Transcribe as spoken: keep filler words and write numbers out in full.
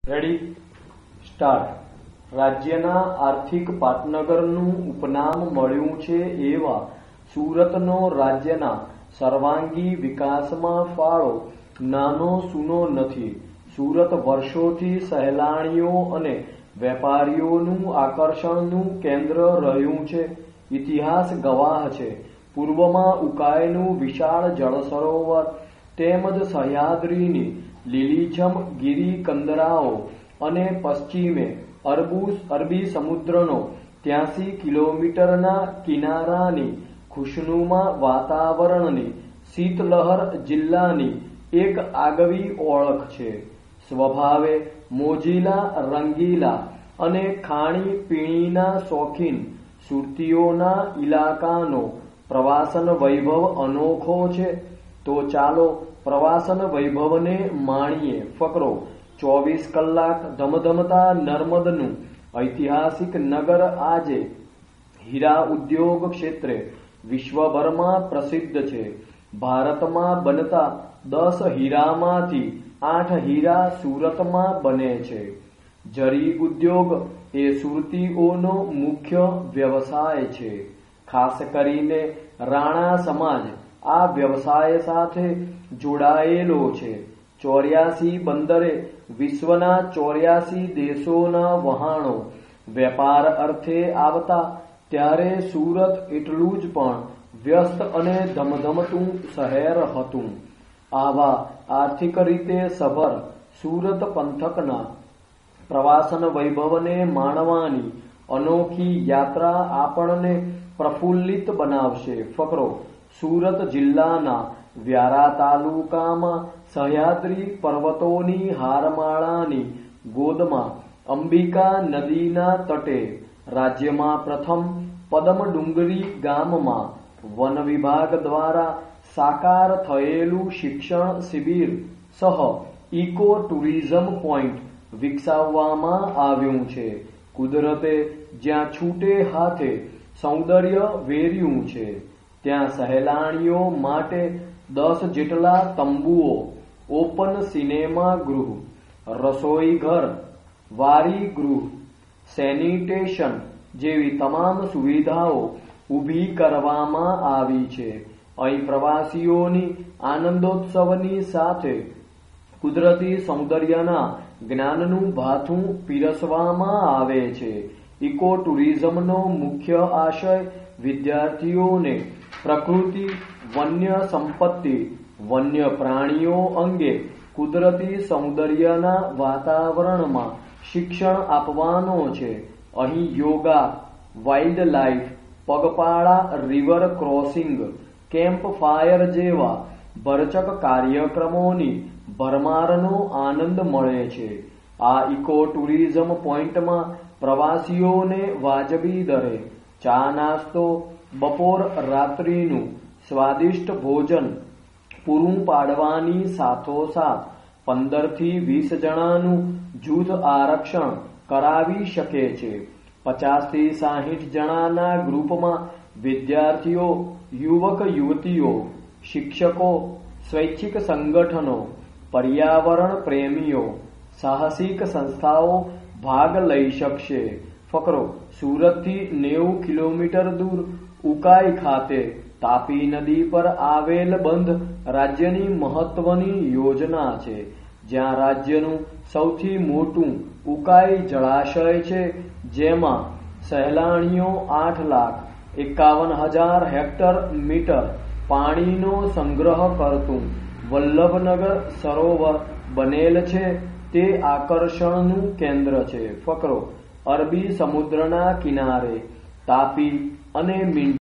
Ready start. રાજ્યના આર્થિક પાટનગરનું ઉપનામ મળ્યું છે એવા સુરતનો રાજ્યના સર્વાંગી વિકાસમાં ફાળો નાનો સૂનો નથી। સુરત વર્ષોથી સહેલાણીઓ અને વેપારીઓનું આકર્ષણનું કેન્દ્ર રહ્યું છે। ઇતિહાસ ગવાહ છે। પૂર્વમાં ઉકાઈનું વિશાળ જળ સરોવર તેમજ સહ્યાદ્રીની લીલીછમ ગિરિકંદરાઓ અને પશ્ચિમે અરબુ અરબી સમુદ્રનો ત્યાસી કિલોમીટરના કિનારાની ખુશનુમા વાતાવરણની શીતલહર જિલ્લાની એક આગવી ઓળખ છે। સ્વભાવે મોજીલા, રંગીલા અને ખાણી પીણીના શોખીન સુરતીઓના ઇલાકાનો પ્રવાસન વૈભવ અનોખો છે। તો ચાલો પ્રવાસન વૈભવને માણીએ। ફકરો ચોવીસ કલાક ધમધમતા નર્મદનું ઐતિહાસિક નગર આજે હીરા ઉદ્યોગ ક્ષેત્રે વિશ્વભરમાં પ્રસિદ્ધ છે। ભારતમાં બનતા દસ હીરામાંથી આઠ હીરા સુરતમાં બને છે। જરી ઉદ્યોગ એ સુરતીઓનો મુખ્ય વ્યવસાય છે। ખાસ કરીને રાણા સમાજ આ વ્યવસાય સાથે જોડાયેલો છે। ચોર્યાસી બંદરે વિશ્વના ચોર્યાસી દેશોના વહાણો વેપાર અર્થે આવતા ત્યારે સુરત એટલું જ પણ વ્યસ્ત અને ધમધમતું શહેર હતું। આવા આર્થિક રીતે સભર સુરત પંથકના પ્રવાસન વૈભવને માણવાની અનોખી યાત્રા આપણને પ્રફુલ્લિત બનાવશે। ફકરો સુરત જિલ્લાના વ્યારા તાલુકામાં સહ્યાદ્રી પર્વતોની હારમાળાની ગોદમાં અંબિકા નદીના તટે રાજ્યમાં પ્રથમ પદમડુંગરી ગામમાં વન વિભાગ દ્વારા સાકાર થયેલું શિક્ષણ શિબિર સહ ઇકો ટુરિઝમ પોઈન્ટ વિકસાવવામાં આવ્યું છે। કુદરતે જ્યાં છૂટે હાથે સૌંદર્ય વેર્યું છે ત્યાં સહેલાણીઓ માટે દસ જેટલા તંબુઓ, ઓપન સિનેમા ગૃહ, રસોઈ ઘર, વારી ગૃહ, સેનિટેશન જેવી તમામ સુવિધાઓ ઊભી કરવામાં આવી છે। અહીં પ્રવાસીઓની આનંદોત્સવની સાથે કુદરતી સૌંદર્યના જ્ઞાનનું ભાથું પીરસવામાં આવે છે। ઇકો ટુરિઝમનો મુખ્ય આશય વિદ્યાર્થીઓને પ્રકૃતિ, વન્ય સંપત્તિ, વન્ય પ્રાણીઓ અંગે કુદરતી સૌંદર્યના વાતાવરણમાં શિક્ષણ આપવાનો છે। અહીં યોગા, વાઇલ્ડ લાઇફ, પગપાળા રિવર ક્રોસિંગ, કેમ્પ ફાયર જેવા ભરચક કાર્યક્રમોની ભરમારનો આનંદ મળે છે। આ ઇકો ટુરિઝમ પોઈન્ટમાં પ્રવાસીઓને વાજબી દરે ચા નાસ્તો, બપોર રાત્રિનું સ્વાદિષ્ટ ભોજન પૂરું પાડવાની સાથોસાથ પંદરથી વીસ જણાનું જૂથ આરક્ષણ કરાવી શકે છે। પચાસથી સાહીઠ જણાના ગ્રુપમાં વિદ્યાર્થીઓ, યુવક યુવતીઓ, શિક્ષકો, સ્વૈચ્છિક સંગઠનો, પર્યાવરણ પ્રેમીઓ, સાહસિક સંસ્થાઓ ભાગ લઈ શકશે। ફકરો સુરતથી નેવું કિલોમીટર દૂર ઉકાઈ ખાતે તાપી નદી પર આવેલ બંધ રાજ્યની મહત્વની યોજના છે। જ્યાં રાજ્યનું સૌથી મોટું ઉકાઈ જળાશય છે, જેમાં સહેલાણીઓ આઠ લાખ એકાવન હજાર હેક્ટર મીટર પાણીનો સંગ્રહ કરતું વલ્લભનગર સરોવર બનેલ છે તે આકર્ષણનું કેન્દ્ર છે। ફકરો અરબી સમુદ્રના કિનારે તાપી અને મીંઢ